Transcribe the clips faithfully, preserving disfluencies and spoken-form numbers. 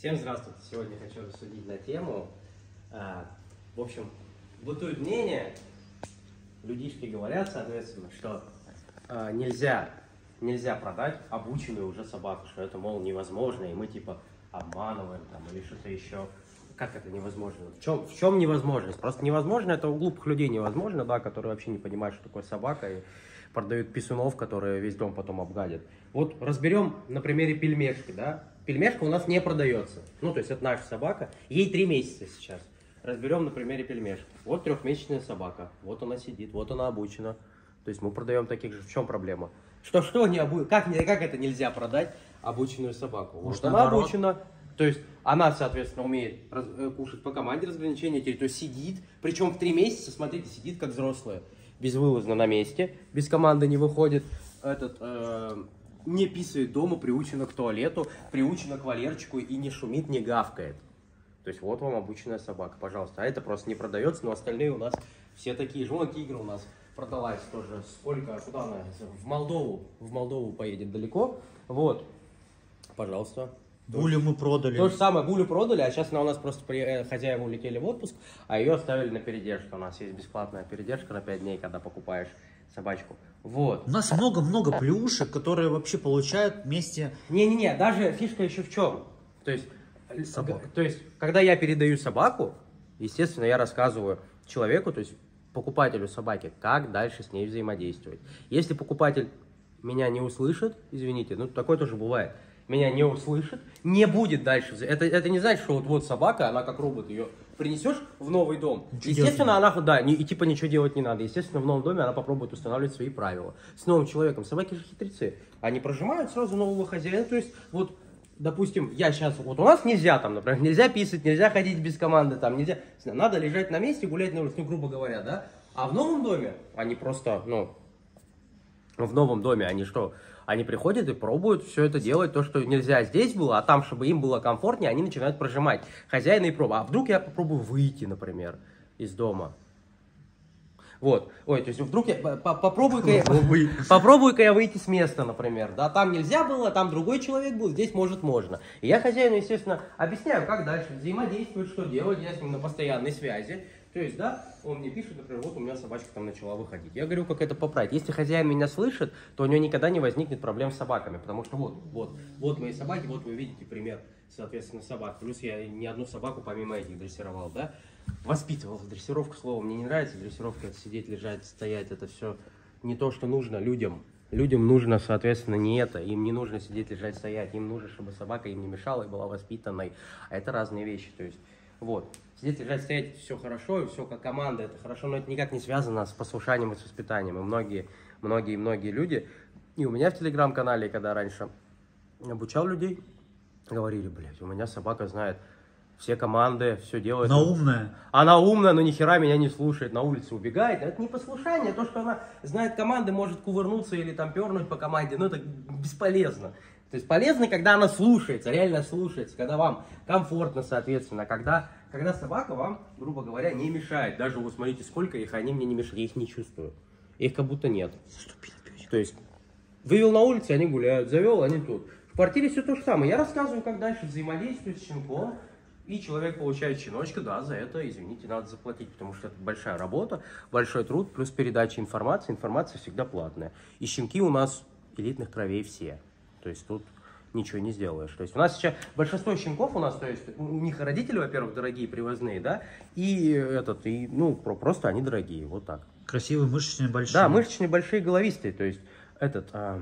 Всем здравствуйте! Сегодня хочу рассудить на тему. А, в общем, бытует мнение, людишки говорят, соответственно, что а, нельзя, нельзя продать обученную уже собаку, что это, мол, невозможно, и мы типа обманываем там или что-то еще. Как это невозможно? В чем, в чем невозможность? Просто невозможно, это у глупых людей невозможно, да, которые вообще не понимают, что такое собака, и продают писюнов, которые весь дом потом обгадят. Вот разберем на примере пельмешки, да. Пельмешка у нас не продается. Ну, то есть это наша собака. Ей три месяца сейчас. Разберем на примере пельмешки. Вот трехмесячная собака. Вот она сидит, вот она обучена. То есть мы продаем таких же. В чем проблема? Что, что не обу... как, как это нельзя продать обученную собаку? Может, вот она наоборот? обучена. То есть она, соответственно, умеет раз... кушать по команде разграничения территории. То есть сидит. Причем в три месяца, смотрите, сидит как взрослая. Безвылазно на месте. Без команды не выходит. Этот... Э... не писает дома, приучена к туалету, приучена к вольерчику и не шумит, не гавкает. То есть вот вам обученная собака, пожалуйста. А это просто не продается, но остальные у нас все такие же. Вон тигр у нас продалась тоже. Сколько, куда она? В Молдову. В Молдову поедет далеко. Вот. Пожалуйста. Булю мы продали. То же самое, Булю продали, а сейчас она у нас просто при... хозяева улетели в отпуск, а ее оставили на передержку. У нас есть бесплатная передержка на пять дней, когда покупаешь собачку. Вот. У нас много-много плюшек, которые вообще получают вместе. Не-не-не, даже фишка еще в чем. То есть, Собака. то есть, когда я передаю собаку, естественно, я рассказываю человеку, то есть покупателю собаки, как дальше с ней взаимодействовать. Если покупатель меня не услышит, извините, ну такое тоже бывает, меня не услышит, не будет дальше. Это, это не значит, что вот, вот собака, она как робот, ее принесешь в новый дом. Ничего Естественно, она, да, не, и типа ничего делать не надо. Естественно, в новом доме она попробует устанавливать свои правила. С новым человеком. Собаки же хитрецы. Они прожимают сразу нового хозяина. То есть, вот, допустим, я сейчас, вот у нас нельзя там, например, нельзя писать, нельзя ходить без команды, там, нельзя. Надо лежать на месте, гулять на улице, ну, грубо говоря, да. А в новом доме они просто, ну, в новом доме они что? Они приходят и пробуют все это делать, то, что нельзя здесь было, а там, чтобы им было комфортнее, они начинают прожимать. Хозяина и пробуют. А вдруг я попробую выйти, например, из дома? Вот. Ой, то есть вдруг я попробую-ка я, попробую-ка я выйти с места, например. Да, там нельзя было, там другой человек был, здесь может можно. И я хозяину, естественно, объясняю, как дальше взаимодействовать, что делать. Я с ним на постоянной связи. То есть, да, он мне пишет, например, вот у меня собачка там начала выходить. Я говорю, как это поправить. Если хозяин меня слышит, то у него никогда не возникнет проблем с собаками. Потому что вот, вот, вот мои собаки, вот вы видите пример, соответственно, собак. Плюс я не одну собаку помимо этих дрессировал, да. Воспитывал. Дрессировка, слово, мне не нравится. Дрессировка, это сидеть, лежать, стоять, это все не то, что нужно людям. Людям нужно, соответственно, не это. Им не нужно сидеть, лежать, стоять. Им нужно, чтобы собака им не мешала и была воспитанной. А это разные вещи, то есть, вот. Сидеть, лежать, стоять, все хорошо, и все как команда, это хорошо, но это никак не связано с послушанием и с воспитанием. И многие, многие, многие люди, и у меня в телеграм-канале, когда раньше обучал людей, говорили, блядь, у меня собака знает все команды, все делает. Она умная. Она умная, но ни хера меня не слушает, на улице убегает. Это не послушание, то, что она знает команды, может кувырнуться или там пернуть по команде, но это бесполезно. То есть полезно, когда она слушается, реально слушается, когда вам комфортно, соответственно, когда, когда собака вам, грубо говоря, не мешает. Даже вот смотрите, сколько их, они мне не мешают, я их не чувствую. Их как будто нет. То есть вывел на улице, они гуляют, завел, они тут. В квартире все то же самое. Я рассказываю, как дальше взаимодействовать с щенком. И человек получает щеночка, да, за это, извините, надо заплатить, потому что это большая работа, большой труд, плюс передача информации. Информация всегда платная. И щенки у нас элитных кровей все. То есть тут ничего не сделаешь. То есть у нас сейчас большинство щенков у нас, то есть у них родители, во-первых, дорогие, привозные, да, и этот, и, ну, просто они дорогие, вот так. Красивые, мышечные, большие. Да, мышечные, большие, головистые, то есть этот, а...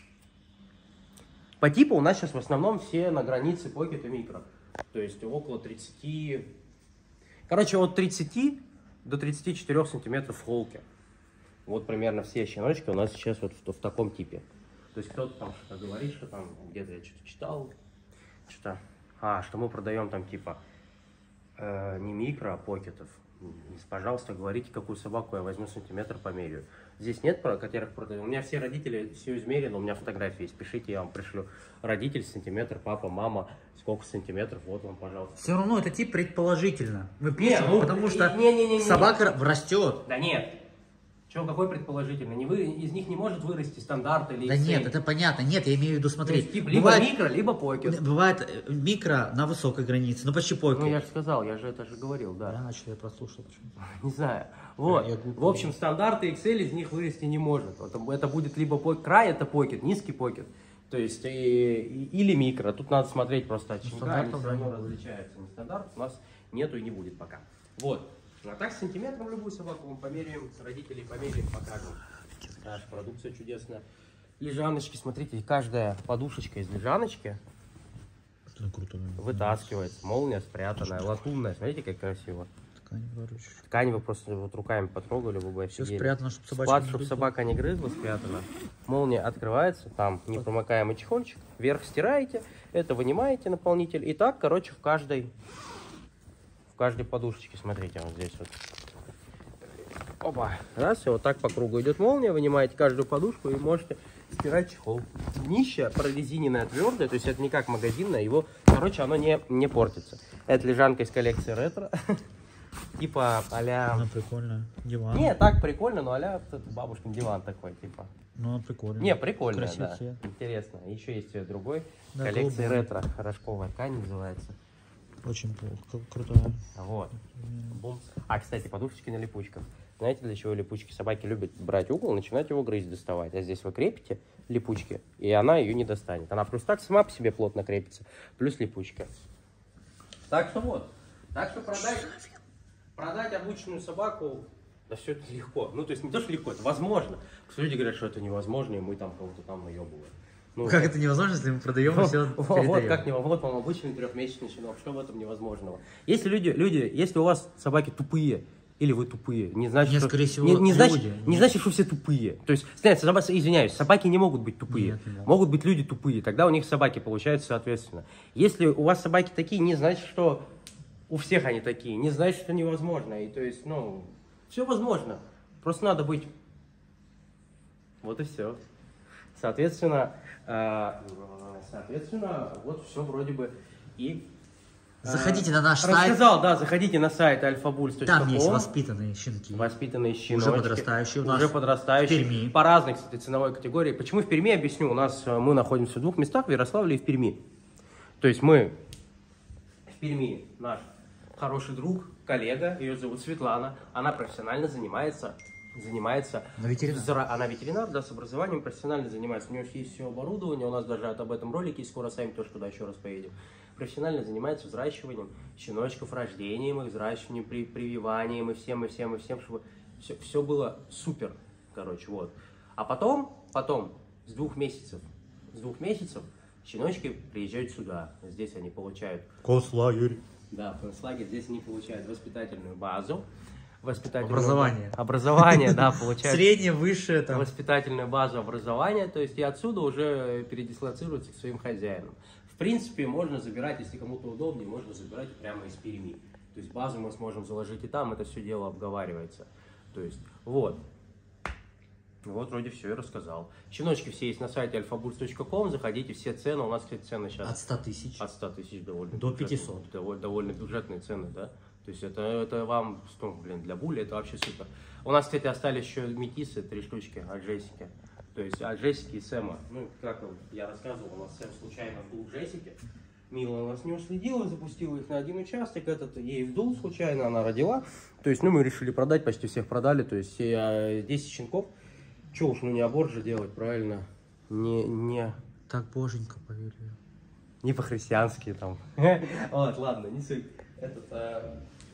по типу у нас сейчас в основном все на границе покет и микро. То есть около тридцати, короче, от тридцати до тридцати четырёх сантиметров в холке. Вот примерно все щеночки у нас сейчас вот в, в таком типе. То есть кто-то там что-то говорит, что там где-то я что-то читал, что-то, а, что мы продаем там типа э, не микро, а покетов. Пожалуйста, говорите, какую собаку я возьму, сантиметр померяю. Здесь нет, про которых продаю. У меня все родители, все измерено, у меня фотографии есть. Пишите, я вам пришлю. Родитель, сантиметр, папа, мама, сколько сантиметров, вот вам, пожалуйста. Все равно это тип предположительно. Вы пишете, не, ну, потому что не, не, не, не, собака не. растет. Да нет. Че, какой предположительный? Не вы, из них не может вырасти стандарт или Да икс эл? нет, это понятно. Нет, я имею в виду, смотри. Есть, тип, либо бывает, микро, либо покер. Бывает микро на высокой границе, ну почти покер. Ну, я же сказал, я же это же говорил, да. Да, что я прослушал. Почему? Не знаю. Вот. Я В общем, стандарты икс эл из них вырасти не может. Это, это будет либо пок... край, это покет, низкий покет. То есть, и, и, или микро. Тут надо смотреть просто от щенка, они все равно различаются. Не стандарт у нас нету и не будет пока. Вот. А так с сантиметром любую собаку мы померяем, с родителей померяем, покажем. Наша продукция чудесная. Лежаночки, смотрите, каждая подушечка из лежаночки вытаскивается. Молния спрятанная, латунная. Смотрите, как красиво. Ткань, Ткань вы просто вот руками потрогали, вы бы офигели. Все спрятано, чтобы собака, Склад, чтобы собака не грызла, спрятано. Молния открывается, там непромокаемый чехольчик. Вверх стираете, это вынимаете, наполнитель. И так, короче, в каждой, в каждой подушечке, смотрите, вот здесь вот. Опа, раз, и вот так по кругу идет молния, вынимаете каждую подушку и можете стирать чехол. Днище прорезиненное, твердое, то есть это не как магазинное, его, короче, оно не, не портится. Это лежанка из коллекции ретро. Типа а-ля... Она прикольная. Диван. Не, так прикольно, но а-ля бабушкин диван такой, типа. Ну, она прикольная. Не, прикольно, Красивый да. цвет. Интересно. Еще есть другой. Да, коллекции голубой. ретро. Рожковая ткань называется. Очень плохо. Крутая. Вот. Бум. А, кстати, подушечки на липучках. Знаете, для чего липучки? Собаки любят брать угол, начинать его грызть, доставать. А здесь вы крепите липучки, и она ее не достанет. Она плюс так сама по себе плотно крепится, плюс липучка. Так что вот. Так что продать, продать обычную собаку, да все это легко. Ну, то есть не то, что легко, это возможно. Потому что люди говорят, что это невозможно, и мы там кого-то там наебываем. Ну, Как это невозможно, если мы продаем и все вот, вот как невозможно, вот вам обычный трехмесячный щенок, что в этом невозможного? Если люди, люди, если у вас собаки тупые, или вы тупые, не значит, Нет, что, скорее всего, не, не, значит, люди. не значит, что все тупые. То есть, знаете, собаки, извиняюсь, собаки не могут быть тупые. Нет, нет. Могут быть люди тупые, тогда у них собаки получаются соответственно. Если у вас собаки такие, не значит, что у всех они такие, не значит, что невозможно. И то есть, ну, все возможно. Просто надо быть. Вот и все. Соответственно, э, соответственно, вот все вроде бы и... Заходите на наш сайт. Рассказал, да, заходите на сайт альфабульс точка ком. Там есть воспитанные щенки. Воспитанные щеночки. Уже подрастающие. У нас уже подрастающие. в Перми. По разной, кстати, ценовой категории. Почему в Перми, объясню. У нас мы находимся в двух местах, в Ярославле и в Перми. То есть мы в Перми, наш хороший друг, коллега, ее зовут Светлана. Она профессионально занимается... занимается... Она ветеринар. Зра... Она ветеринар, да, с образованием профессионально занимается. У нее есть все оборудование, у нас даже об этом ролики, скоро сами тоже туда еще раз поедем. Профессионально занимается взращиванием щеночков, рождением их, взращиванием, при, прививанием и всем, и всем, и всем, чтобы все, все было супер, короче, вот. А потом, потом, с двух месяцев, с двух месяцев щеночки приезжают сюда. Здесь они получают... Концлагерь. Да, в концлагерь. Здесь они получают воспитательную базу. Воспитательную... Образование. Образование, да, получают. Среднее, высшее там. Воспитательную базу образования, то есть и отсюда уже передислоцируются к своим хозяинам. В принципе, можно забирать, если кому-то удобнее, можно забирать прямо из Перми. То есть базу мы сможем заложить и там, это все дело обговаривается. То есть, вот. Вот, вроде все и рассказал. Щеночки все есть на сайте альфабульс точка ком, заходите, все цены, у нас, кстати, цены сейчас... От ста тысяч. От ста тысяч довольно. До бюджетные, пятисот. Довольно, довольно бюджетные цены, да. То есть это, это вам, ну, блин, для були это вообще супер. У нас, кстати, остались еще метисы, три штучки от Джессики. То есть от Джессики и Сэма. Ну, как я рассказывал, у нас Сэм случайно вдул Джессики. Мила у нас не уследила, запустила их на один участок. Этот ей вдул случайно, она родила. То есть, ну, мы решили продать, почти всех продали. То есть десять щенков. Че уж, ну не аборт же делать, правильно? Не, не... Так боженька повели. Не по-христиански там. Вот, ладно, не суть. Этот...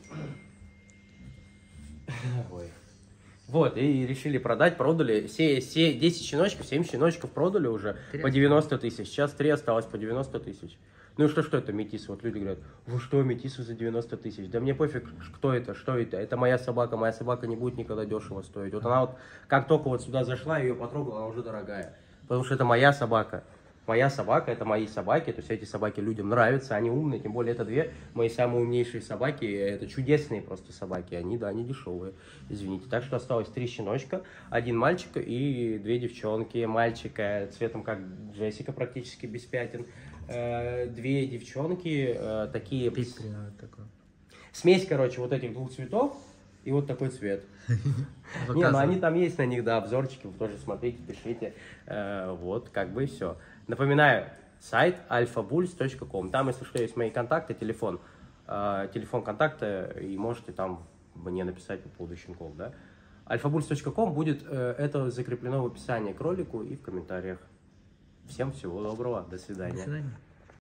Ой. Вот, и решили продать, продали. Все, все десять щеночков, семь щеночков продали уже по девяносто тысяч. Сейчас три осталось по девяносто тысяч. Ну и что, что это метисы? Вот люди говорят, вы что, метисы за девяносто тысяч? Да мне пофиг, кто это, что это. Это моя собака, моя собака не будет никогда дешево стоить. Вот она вот, как только вот сюда зашла, ее потрогала, она уже дорогая. Потому что это моя собака. Моя собака, это мои собаки, то есть эти собаки людям нравятся, они умные, тем более это две мои самые умнейшие собаки, это чудесные просто собаки, они, да, они дешевые, извините. Так что осталось три щеночка, один мальчик и две девчонки, мальчика цветом как Джессика, практически без пятен, э, две девчонки, э, такие, Пиксель такой. смесь, короче, вот этих двух цветов, и вот такой цвет. Не, ну они там есть на них, да, обзорчики, вы тоже смотрите, пишите. Вот, как бы и все. Напоминаю, сайт альфабульс точка ком. Там, если что, есть мои контакты, телефон. Телефон контакта, и можете там мне написать по поводу щенков, да. альфабульс точка ком будет, это закреплено в описании к ролику и в комментариях. Всем всего доброго, до свидания. До свидания.